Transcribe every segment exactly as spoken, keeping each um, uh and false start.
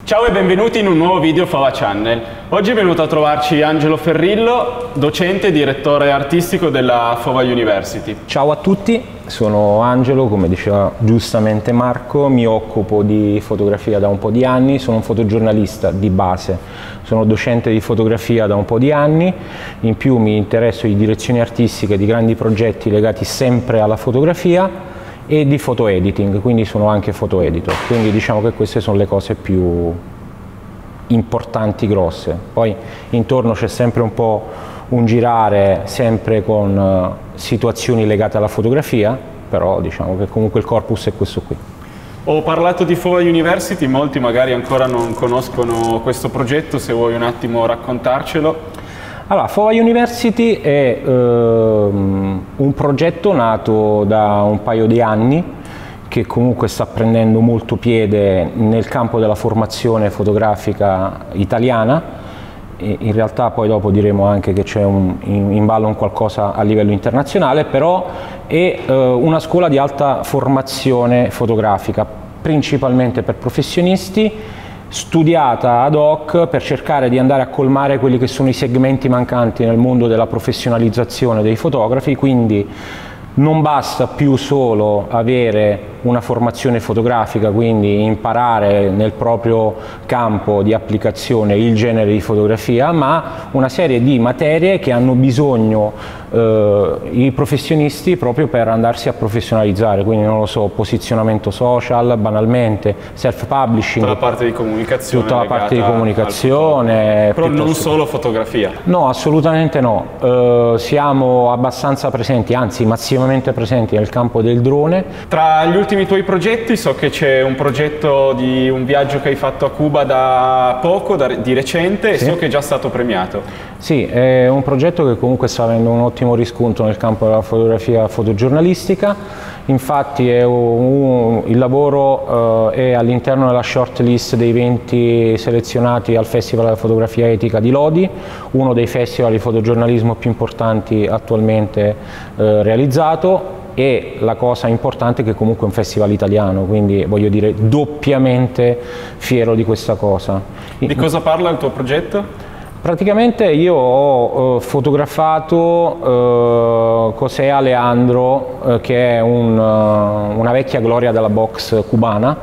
Ciao e benvenuti in un nuovo video Fova Channel. Oggi è venuto a trovarci Angelo Ferrillo, docente e direttore artistico della Fova University. Ciao a tutti, sono Angelo, come diceva giustamente Marco, mi occupo di fotografia da un po' di anni, sono un fotogiornalista di base, sono docente di fotografia da un po' di anni, in più mi interesso di direzioni artistiche di grandi progetti legati sempre alla fotografia e di foto editing, quindi sono anche foto editor, quindi diciamo che queste sono le cose più importanti, grosse. Poi intorno c'è sempre un po' un girare, sempre con uh, situazioni legate alla fotografia, però diciamo che comunque il corpus è questo qui. Ho parlato di Fova University, molti magari ancora non conoscono questo progetto, se vuoi un attimo raccontarcelo. Allora, Fova University è ehm, un progetto nato da un paio di anni che comunque sta prendendo molto piede nel campo della formazione fotografica italiana e in realtà poi dopo diremo anche che c'è in, in ballo un qualcosa a livello internazionale, però è eh, una scuola di alta formazione fotografica, principalmente per professionisti, studiata ad hoc per cercare di andare a colmare quelli che sono i segmenti mancanti nel mondo della professionalizzazione dei fotografi, quindi non basta più solo avere una formazione fotografica, quindi imparare nel proprio campo di applicazione il genere di fotografia, ma una serie di materie che hanno bisogno eh, i professionisti proprio per andarsi a professionalizzare, quindi non lo so, posizionamento social, banalmente, self-publishing. Tutta la parte di comunicazione. Tutta la parte di comunicazione. Però non solo fotografia. No, assolutamente no. Eh, siamo abbastanza presenti, anzi massimamente presenti nel campo del drone. Tra gli ultimi tuoi progetti so che c'è un progetto di un viaggio che hai fatto a Cuba da poco, da, di recente, sì. E so che è già stato premiato. Sì, è un progetto che comunque sta avendo un ottimo riscontro nel campo della fotografia fotogiornalistica, infatti è un, il lavoro eh, è all'interno della shortlist dei venti selezionati al Festival della Fotografia Etica di Lodi, uno dei festival di fotogiornalismo più importanti attualmente eh, realizzato. E la cosa importante è che comunque è un festival italiano, quindi voglio dire doppiamente fiero di questa cosa. Di cosa parla il tuo progetto? Praticamente io ho eh, fotografato eh, José Leandro, eh, che è un, uh, una vecchia gloria della box cubana,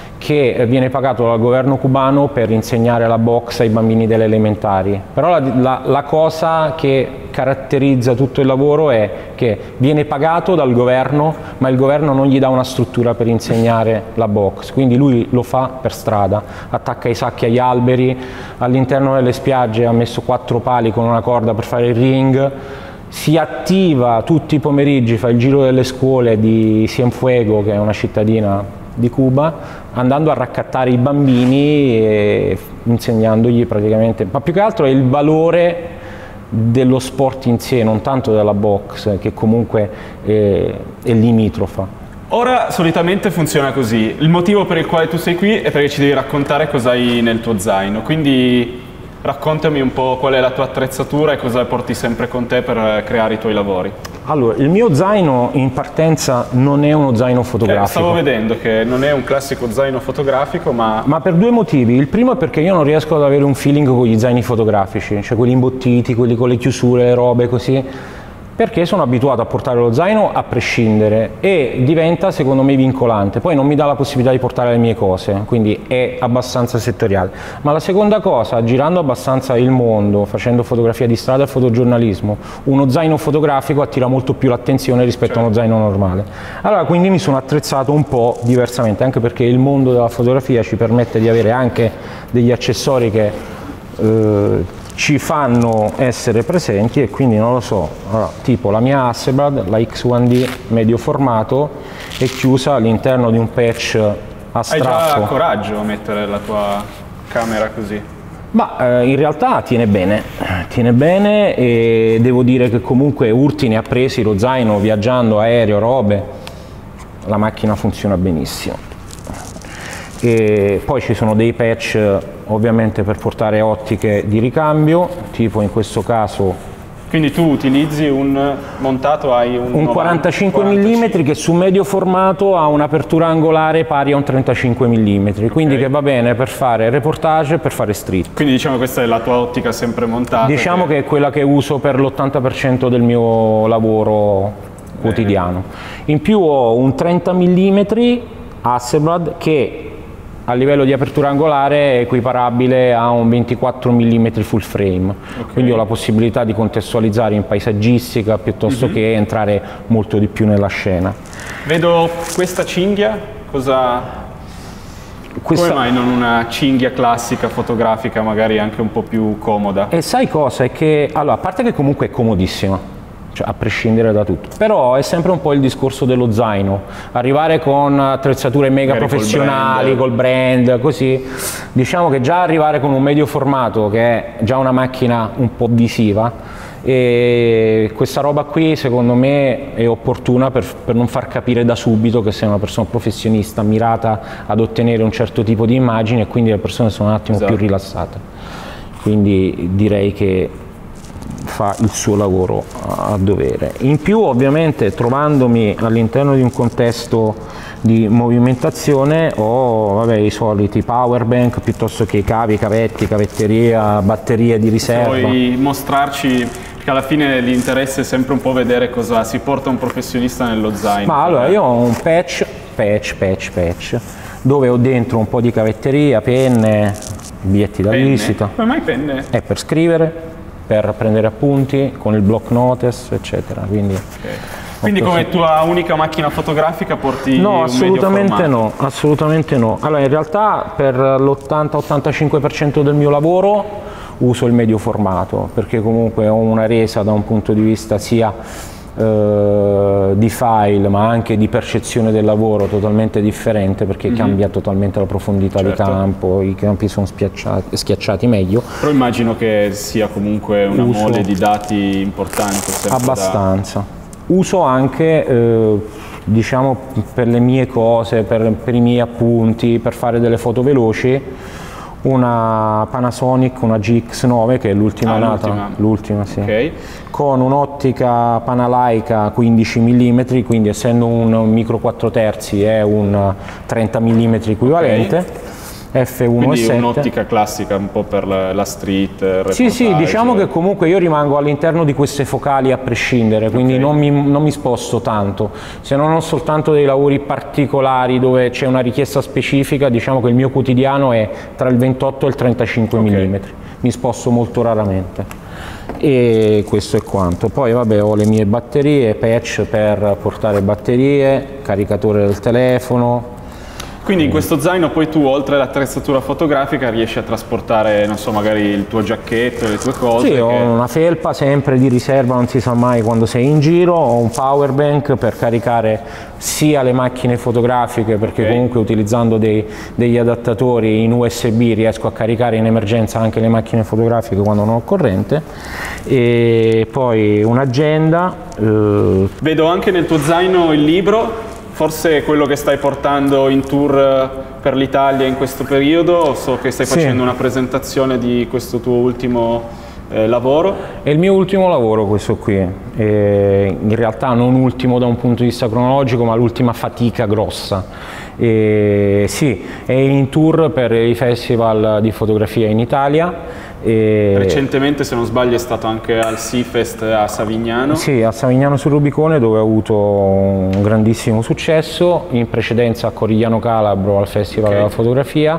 che viene pagato dal governo cubano per insegnare la box ai bambini delle elementari. Però la, la, la cosa che caratterizza tutto il lavoro è che viene pagato dal governo, ma il governo non gli dà una struttura per insegnare la box, quindi lui lo fa per strada, attacca i sacchi agli alberi, all'interno delle spiagge ha messo quattro pali con una corda per fare il ring, si attiva tutti i pomeriggi, fa il giro delle scuole di Cienfuegos, che è una cittadina di Cuba, andando a raccattare i bambini e insegnandogli praticamente, ma più che altro è il valore dello sport in sé, non tanto della box, che comunque è, è limitrofa. Ora solitamente funziona così, il motivo per il quale tu sei qui è perché ci devi raccontare cosa hai nel tuo zaino, quindi raccontami un po' qual è la tua attrezzatura e cosa porti sempre con te per creare i tuoi lavori. Allora, il mio zaino in partenza non è uno zaino fotografico. Eh, stavo vedendo che non è un classico zaino fotografico, ma... Ma per due motivi. Il primo è perché io non riesco ad avere un feeling con gli zaini fotografici, cioè quelli imbottiti, quelli con le chiusure, le robe così, perché sono abituato a portare lo zaino a prescindere e diventa secondo me vincolante, poi non mi dà la possibilità di portare le mie cose, quindi è abbastanza settoriale. Ma la seconda cosa, girando abbastanza il mondo, facendo fotografia di strada e fotogiornalismo, uno zaino fotografico attira molto più l'attenzione rispetto certo. a uno zaino normale. Allora quindi mi sono attrezzato un po' diversamente, anche perché il mondo della fotografia ci permette di avere anche degli accessori che eh, ci fanno essere presenti, e quindi non lo so, allora, tipo la mia Hasselblad, la X uno D medio formato, è chiusa all'interno di un patch a strappo. Hai già coraggio a mettere la tua camera così? Ma eh, in realtà tiene bene, tiene bene e devo dire che comunque urti ne ha presi, lo zaino, viaggiando, aereo, robe, la macchina funziona benissimo. E poi ci sono dei patch ovviamente per portare ottiche di ricambio, tipo in questo caso Quindi tu utilizzi un montato, hai un, un quarantacinque millimetri che su medio formato ha un'apertura angolare pari a un trentacinque millimetri, quindi okay. Che va bene per fare reportage e per fare street. Quindi diciamo che questa è la tua ottica sempre montata? Diciamo che, che è quella che uso per l'ottanta per cento del mio lavoro quotidiano. In più ho un trenta millimetri Hasselblad che a livello di apertura angolare è equiparabile a un ventiquattro millimetri full frame, okay. Quindi ho la possibilità di contestualizzare in paesaggistica piuttosto mm-hmm. che entrare molto di più nella scena. Vedo questa cinghia, cosa... Questa... Come mai non una cinghia classica fotografica, magari anche un po' più comoda? E sai cosa? È che, allora, a parte che comunque è comodissima, cioè a prescindere da tutto, però è sempre un po' il discorso dello zaino, arrivare con attrezzature mega magari professionali, col brand. col brand, così, diciamo che già arrivare con un medio formato che è già una macchina un po' visiva, e questa roba qui secondo me è opportuna per, per non far capire da subito che sei una persona professionista mirata ad ottenere un certo tipo di immagine, e quindi le persone sono un attimo esatto. più rilassate, quindi direi che fa il suo lavoro a dovere. In più ovviamente trovandomi all'interno di un contesto di movimentazione ho vabbè, i soliti power bank piuttosto che i cavi, cavetti, cavetteria, batterie di riserva. Puoi mostrarci, perché alla fine l'interesse è sempre un po' vedere cosa si porta un professionista nello zaino. Ma allora io ho un patch, patch, patch, patch, dove ho dentro un po' di cavetteria, penne, biglietti da penne? visita. Come mai penne? È per scrivere, per prendere appunti con il block notice eccetera, quindi, okay. Quindi come tua unica macchina fotografica porti no, un assolutamente medio no, assolutamente no. Allora in realtà per l'ottanta ottantacinque per cento del mio lavoro uso il medio formato, perché comunque ho una resa da un punto di vista sia eh, di file ma anche di percezione del lavoro totalmente differente, perché mm-hmm. cambia totalmente la profondità certo. di campo, i campi sono schiacciati meglio. Però immagino che sia comunque una uso mole di dati importante. Abbastanza. Da... Uso anche eh, diciamo per le mie cose, per, per i miei appunti, per fare delle foto veloci, una Panasonic, una G X nove che è l'ultima ah, nata, l'ultima sì, okay. con un'ottica Panalaica quindici millimetri, quindi essendo un micro quattro terzi è un trenta millimetri equivalente. Okay. F uno virgola sette. Quindi un'ottica classica un po' per la, la street, il reportage. Sì, sì, diciamo che comunque io rimango all'interno di queste focali a prescindere, quindi okay. non, mi, non mi sposto tanto. Se non ho soltanto dei lavori particolari dove c'è una richiesta specifica, diciamo che il mio quotidiano è tra il ventotto e il trentacinque okay. millimetri. Mi sposto molto raramente. E questo è quanto. Poi vabbè ho le mie batterie, patch per portare batterie, caricatore del telefono. Quindi in questo zaino poi tu, oltre all'attrezzatura fotografica, riesci a trasportare, non so, magari il tuo giacchetto, le tue cose? Sì, che... ho una felpa sempre di riserva, non si sa mai quando sei in giro, ho un power bank per caricare sia le macchine fotografiche, perché okay. comunque utilizzando dei, degli adattatori in U S B riesco a caricare in emergenza anche le macchine fotografiche quando non ho corrente, e poi un'agenda. Eh... Vedo anche nel tuo zaino il libro. Forse quello che stai portando in tour per l'Italia in questo periodo, so che stai facendo sì. una presentazione di questo tuo ultimo eh, lavoro. È il mio ultimo lavoro questo qui, e in realtà non ultimo da un punto di vista cronologico, ma l'ultima fatica grossa. E sì, è in tour per i festival di fotografia in Italia. E recentemente, se non sbaglio, è stato anche al Seafest a Savignano. Sì, a Savignano sul Rubicone, dove ha avuto un grandissimo successo, in precedenza a Corigliano Calabro al Festival okay. della Fotografia,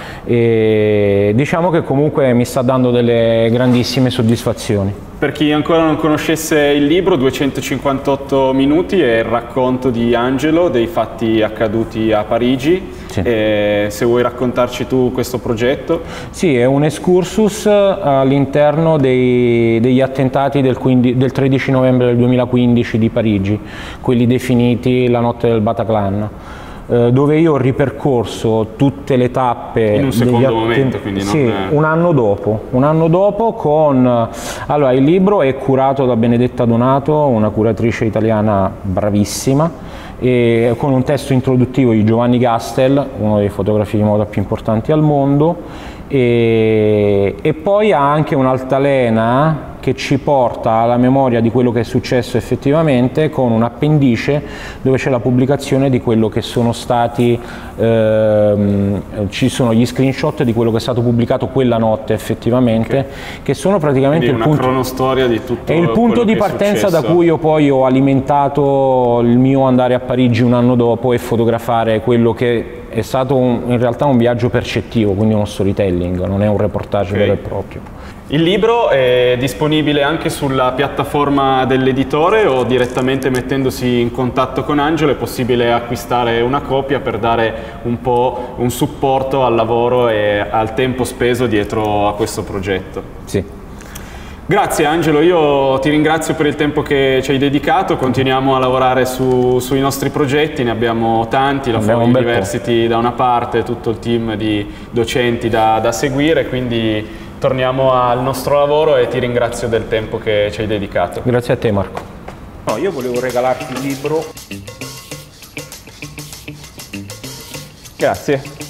e diciamo che comunque mi sta dando delle grandissime soddisfazioni. Per chi ancora non conoscesse il libro, duecentocinquantotto minuti, è il racconto di Angelo dei fatti accaduti a Parigi. Sì. E se vuoi raccontarci tu questo progetto? Sì, è un excursus all'interno degli attentati del, quindici, del tredici novembre del duemilaquindici di Parigi, quelli definiti la notte del Bataclan, dove io ho ripercorso tutte le tappe in un secondo momento, quindi non sì, è... un anno dopo, un anno dopo con allora il libro è curato da Benedetta Donato, una curatrice italiana bravissima, e con un testo introduttivo di Giovanni Gastel, uno dei fotografi di moda più importanti al mondo, e, e poi ha anche un'altalena che ci porta alla memoria di quello che è successo effettivamente, con un appendice dove c'è la pubblicazione di quello che sono stati, ehm, ci sono gli screenshot di quello che è stato pubblicato quella notte effettivamente, okay. che sono praticamente Quindi il una punto, cronostoria di tutto è il punto di partenza da cui io poi ho alimentato il mio andare a Parigi un anno dopo e fotografare quello che è stato un, in realtà un viaggio percettivo, quindi uno storytelling, non è un reportage okay. vero e proprio. Il libro è disponibile anche sulla piattaforma dell'editore o direttamente mettendosi in contatto con Angelo è possibile acquistare una copia per dare un po' un supporto al lavoro e al tempo speso dietro a questo progetto. Sì. Grazie Angelo, io ti ringrazio per il tempo che ci hai dedicato, continuiamo a lavorare su, sui nostri progetti, ne abbiamo tanti, la Foglia University da una parte, tutto il team di docenti da, da seguire, quindi torniamo al nostro lavoro e ti ringrazio del tempo che ci hai dedicato. Grazie a te Marco. No, io volevo regalarti il libro. Grazie.